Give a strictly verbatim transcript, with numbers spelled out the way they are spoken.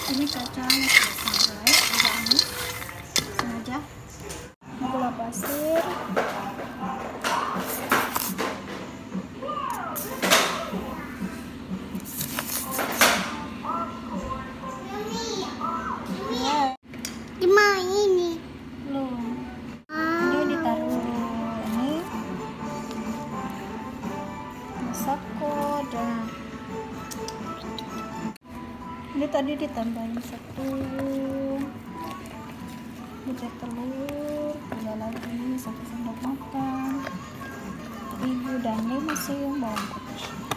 Ini kacang sangrai agak anis sengaja. Gula pasir, Gimana ini? belum. Ini ditaruh ini masako dan ini tadi ditambahin satu butir telur, gula lagi satu sendok makan terigu dan lima siung bawang putih.